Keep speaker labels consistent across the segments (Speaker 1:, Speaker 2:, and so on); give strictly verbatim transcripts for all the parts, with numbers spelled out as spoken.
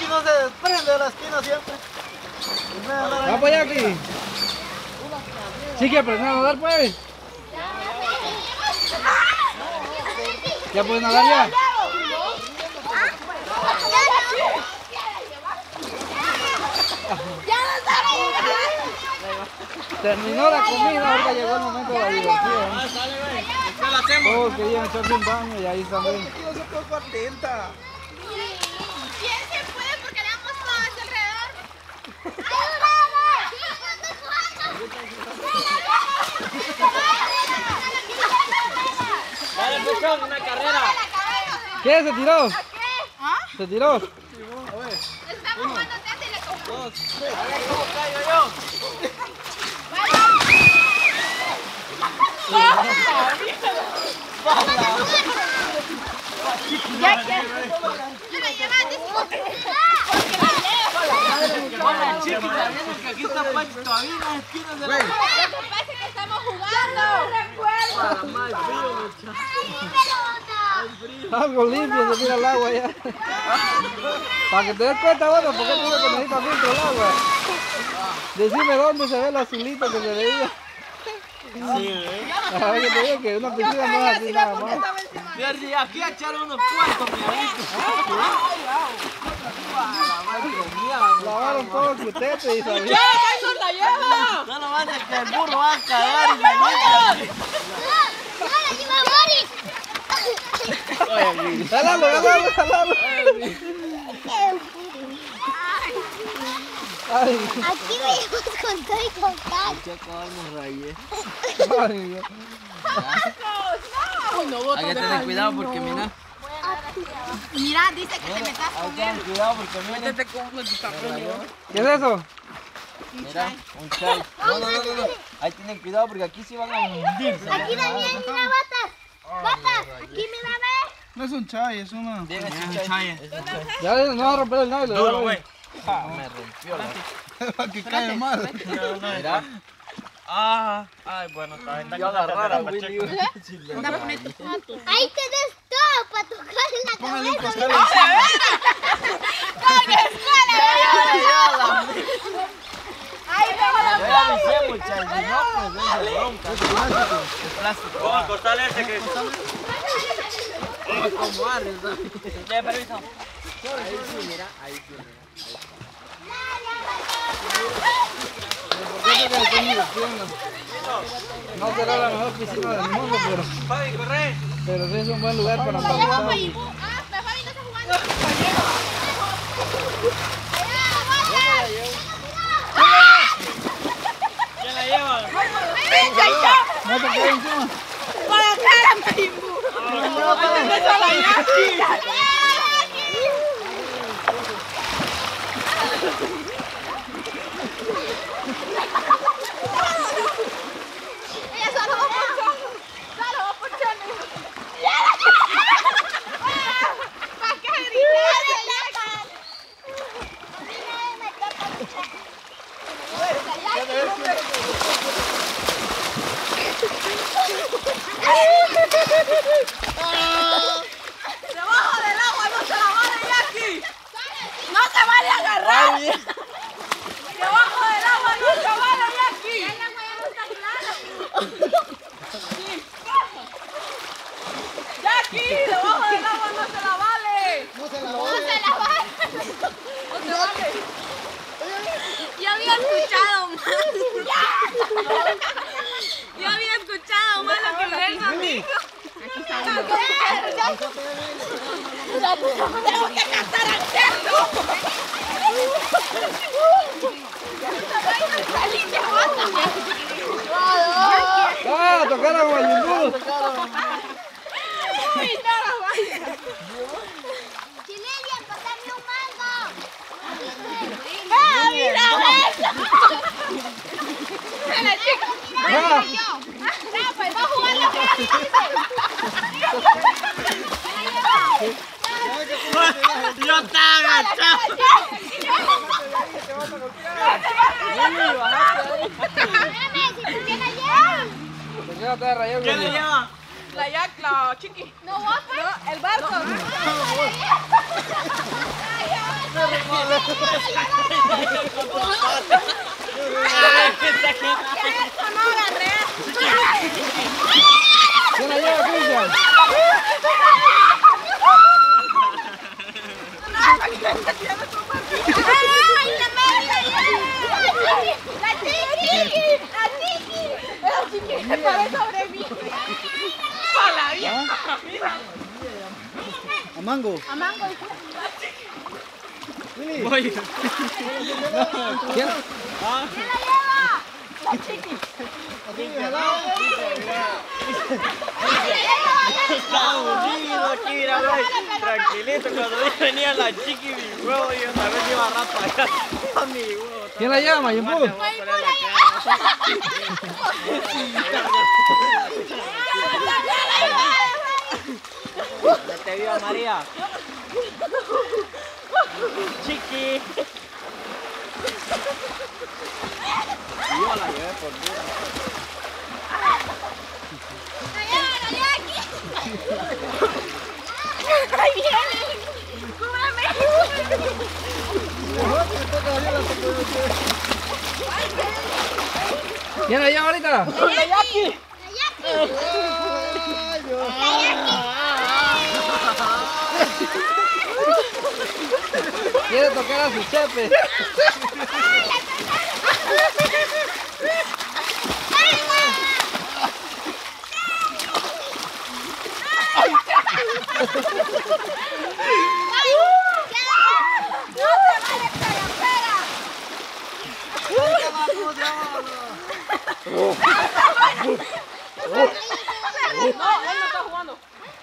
Speaker 1: no se desprende de la esquina siempre.
Speaker 2: Va para allá aquí. Sí que aprender a nadar, pues. ¿Ya puedes nadar ya? Terminó la comida, ahorita llegó el momento de la diversión. Todos querían echarse un baño y ahí también.
Speaker 3: ¿Quién se puede porque le damos todo hacia alrededor?
Speaker 1: Dale, pechón, una carrera.
Speaker 2: ¿Qué? ¿Se tiró?
Speaker 3: ¿A qué? ¿Ah?
Speaker 2: ¿Se tiró?
Speaker 3: Estamos jugando tenis y le compramos.
Speaker 1: Dos, tres. A ver cómo caigo yo.
Speaker 3: Ya que yo la llevaste
Speaker 1: Aquí está Pancho todavía en las esquinas de la
Speaker 3: Lo que pasa es que estamos jugando.
Speaker 1: Para más frío, muchachos.
Speaker 2: Algo limpio, se tira el agua ya. Para que te des cuenta, bueno, porque tú que necesitas filtro el agua. Decime dónde se ve el azulito que se veía.
Speaker 1: Sí, ¿eh?
Speaker 2: A ver que te digo que una piscina no es así nada más.
Speaker 1: Pierdi, aquí echaron unos cuantos, mi amiguito.
Speaker 2: Lavaron todo el cutete y sabía.
Speaker 3: ¡Eso la lleva!
Speaker 1: No lo mandes que el burro va a cagar y me mete.
Speaker 2: Jalalo, jalalo, jalalo. Ay,
Speaker 4: Aquí venimos con todo y con tal.
Speaker 2: ay, Dios.
Speaker 1: Hay que tener cuidado porque mira.
Speaker 3: Mira, dice que te metas
Speaker 1: Hay
Speaker 3: con
Speaker 1: que tener
Speaker 3: él.
Speaker 1: cuidado porque mira.
Speaker 2: ¿Qué es eso?
Speaker 1: Mira, un chai. No, no, no, no, no. Ahí tienen cuidado porque aquí sí van a hundirse.
Speaker 4: Aquí también, mira, batas. Batas, aquí mira, ve.
Speaker 2: No es un chai, es una.
Speaker 1: Bien, ese chai.
Speaker 2: Ya no va a romper el nylon.
Speaker 1: Duro, güey. Ah, me rompió la.
Speaker 2: Para que caiga mal.
Speaker 1: Mira. Ah, ay, bueno, está bien. Yo agarrar a Willy.
Speaker 4: Ahí tenés todo para tocar la
Speaker 2: Póngale un
Speaker 4: cabeza.
Speaker 2: costal
Speaker 3: ¡Ay, luego la
Speaker 1: Yo ya avisé, muchachos. Si no, pues no se bronca. Es plástico.
Speaker 5: ¿Cómo costal ese que
Speaker 1: Como arre, ¿sabes?
Speaker 5: ya permiso?
Speaker 1: Ahí sí, mira. Ahí sí, mira.
Speaker 2: No será la mejor piscina del mundo, pero,
Speaker 5: Fabi, corre.
Speaker 2: pero sí es un buen lugar para
Speaker 3: lleva
Speaker 2: pasar.
Speaker 3: para Ibu. Ah, pero Fabi no está jugando.
Speaker 5: ¿Quién la lleva?
Speaker 2: No te quedes encima.
Speaker 3: Para cara, Mayimbu. Empezó a bailar. Ella solo va por chono. Solo va por chono. ¿Para qué Debajo del agua no se la vale, Jackie. No se vale agarrar. Debajo del agua no se vale, Jackie. El agua ya no está clara. Jackie, debajo del agua no se la vale.
Speaker 4: No se la
Speaker 3: No se la vale. No se vale. Yo había escuchado mal. Yo había escuchado mal lo que me dijo. Tengo que cantar al cerdo.
Speaker 2: ¡Ah! ¡Tocaron a Mayimbu!
Speaker 4: Chinelia, pasame un mango.
Speaker 3: ¡Ah, mira eso! Mira, chico.
Speaker 2: ¡Ah!
Speaker 3: Ya, pues va a jugar la
Speaker 5: Yo estaba agachado.
Speaker 2: ¿Por qué no te rayado?
Speaker 5: ¿Quién la lleva?
Speaker 3: La Jack, la Chiqui.
Speaker 4: No, vos, pues.
Speaker 3: No, el barco.
Speaker 4: Eso no agarré.
Speaker 2: ¿Quién la lleva, Cristian?
Speaker 4: ¡Ay, la madre! ¡La Chiqui! ¡La Chiqui!
Speaker 3: La Chiqui se paró sobre mí. ¡A la vida!
Speaker 2: ¿A Mango?
Speaker 4: A Mango.
Speaker 5: Voy.
Speaker 2: ¿Quién?
Speaker 4: ¿Quién la lleva?
Speaker 3: La Chiqui.
Speaker 5: Está aburrido aquí, mira, güey. Tranquilito, cuando venía la Chiqui, mi huevo, yo también iba a rapa allá. A mi huevo.
Speaker 2: ¿Quién la llama, Mayimbu?
Speaker 5: Voy a poner la cara. Ya te vio, María. Chiqui. Yo la llevé por duro.
Speaker 4: ¡La lleva, la lleva aquí! ¡Ahí viene! ¡Cúbrame!
Speaker 2: ¿Quién la llama ahorita?
Speaker 3: La Jackie.
Speaker 4: ¡La Jackie! ¡La Jackie!
Speaker 2: Quiere tocar a su chepe.
Speaker 3: No, él no está jugando.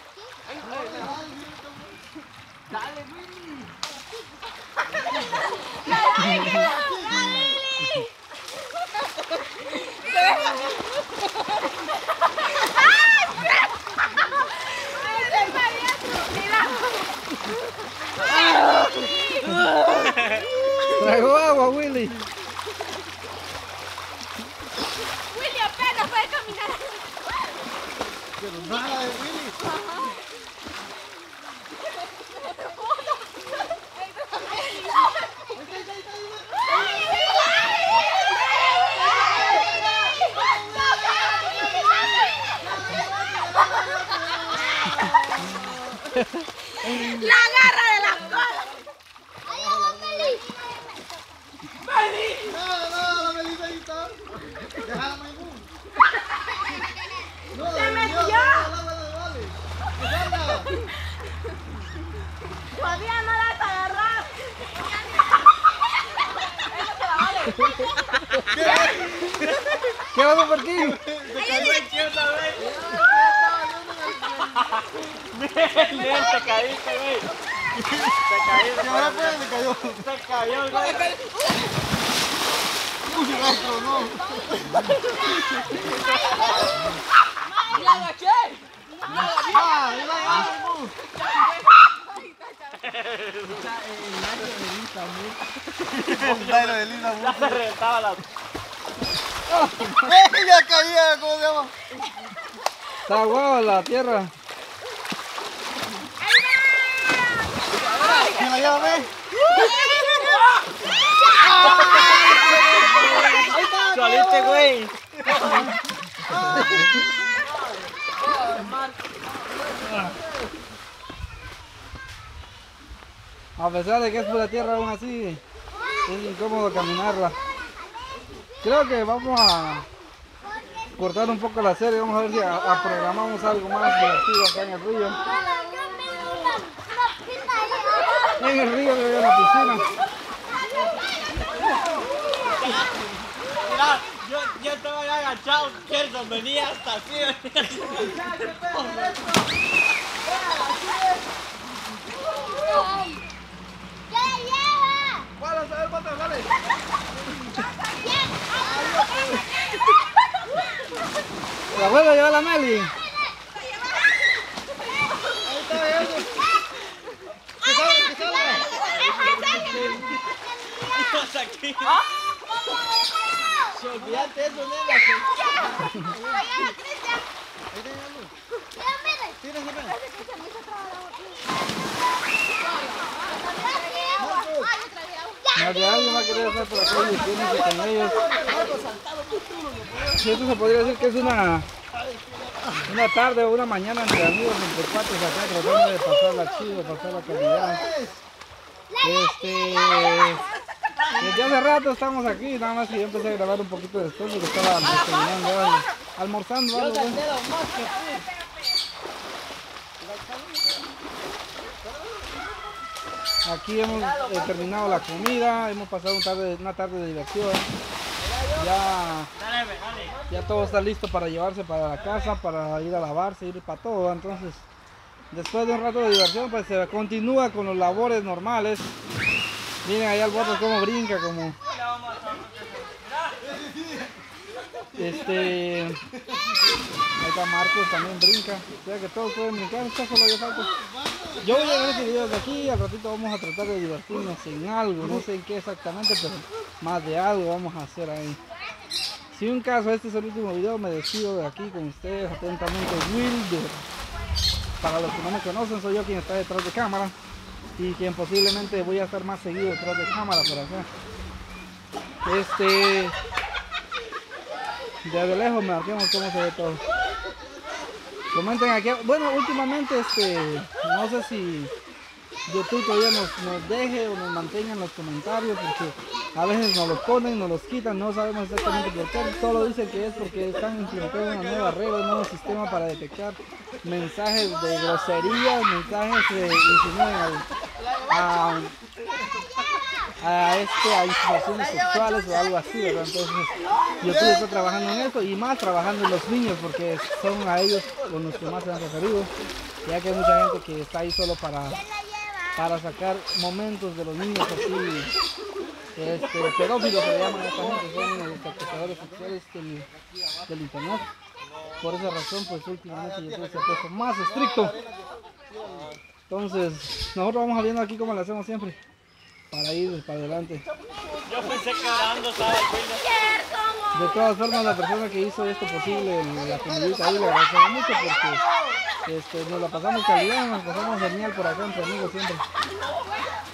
Speaker 2: Traigo agua, Willy.
Speaker 4: Willy apenas puede caminar.
Speaker 2: Pero nada de Willy.
Speaker 4: La agarra de la cola. Ahí va, Meli.
Speaker 2: No, no, la Melissa ahí está. Déjala, Mayimbu. No,
Speaker 4: Se metió. Todavía no la has agarrado.
Speaker 2: ¿Qué va por aquí?
Speaker 5: Se cayó el tío también. Bien, te caíste, güey. Te caíste.
Speaker 2: ¿Qué ahora fue? Se cayó.
Speaker 5: Se cayó, güey.
Speaker 2: Uy, rastro, no.
Speaker 3: ¡La agaché!
Speaker 2: Ah, ahí va, Mayimbu. Bailo de Lisa,
Speaker 5: Ya se reventaba la...
Speaker 2: ya caía, ¿cómo se llama? Está guau la tierra. ¿Quién la lleva, ve?
Speaker 5: Saliste, güey.
Speaker 2: A pesar de que es pura tierra, aún así es incómodo caminarla. Creo que vamos a cortar un poco la serie, vamos a ver si a, a programamos algo más divertido acá en el río. En el río que hay una piscina.
Speaker 5: Mira, yo, yo estaba ahí agachado, Gerson venía hasta así.
Speaker 4: ¿Qué la lleva?
Speaker 2: ¿Cuál? A ver, pata, dale. La abuela lleva la Meli.
Speaker 4: ¡Ahí
Speaker 2: está, ahí está. Que salga, que salga.
Speaker 5: Estás aquí.
Speaker 2: Se olvidaste eso, nena.
Speaker 4: ¡La lleva, Cristian!
Speaker 2: Ahí está,
Speaker 4: ¡Lleva!
Speaker 2: Tírense, ven. Más de alguien va a querer estar por acá y tírense con ellos. Y esto se podría decir que es una, una tarde o una mañana entre amigos, entre cuates acá, tratando de pasarla chido, pasar la calidad. Este, desde hace rato estamos aquí, nada más que yo empecé a grabar un poquito después porque estaba desayunando, algo, almorzando algo. Aquí hemos eh, terminado la comida, hemos pasado un tarde, una tarde de diversión. Ya, ya todo está listo para llevarse para la casa, para ir a lavarse, ir para todo. Entonces, después de un rato de diversión, pues se continúa con los labores normales. Miren allá el bote como brinca, como... Este... Ahí está Marcos, también brinca. O sea que todos pueden brincar, está solo yo falta. Yo voy a ver este video de aquí, al ratito vamos a tratar de divertirnos en algo, no sé en qué exactamente, pero más de algo vamos a hacer ahí. Si un caso este es el último video, me despido de aquí con ustedes, atentamente Wilder. Para los que no me conocen, soy yo quien está detrás de cámara y quien posiblemente voy a estar más seguido detrás de cámara por acá. Este... Desde lejos me marquemos cómo se ve todo. Comenten aquí, bueno, últimamente este, no sé si YouTube todavía nos, nos deje o nos mantenga en los comentarios, porque a veces nos los ponen, nos los quitan, no sabemos exactamente por qué, solo dicen que es porque están implementando una nueva regla, un nuevo sistema para detectar mensajes de groserías, mensajes que insinúan a, a, este, a instituciones sexuales o algo así, ¿verdad? Entonces YouTube está trabajando en eso y más trabajando en los niños, porque son a ellos con los que más se han referido, ya que hay mucha gente que está ahí solo para, para sacar momentos de los niños así, este, pedófilos se le llaman a esta gente, son los acosadores sexuales del, del internet. Por esa razón, pues últimamente YouTube se ha puesto más estricto. Entonces, nosotros vamos viendo aquí como lo hacemos siempre, para ir para adelante.
Speaker 5: Yo pensé que orando estaba el Wilder.
Speaker 2: De todas formas, la persona que hizo esto posible, la comidita ahí, le agradecemos mucho porque este, nos la pasamos calidad, nos pasamos genial por acá entre amigos siempre.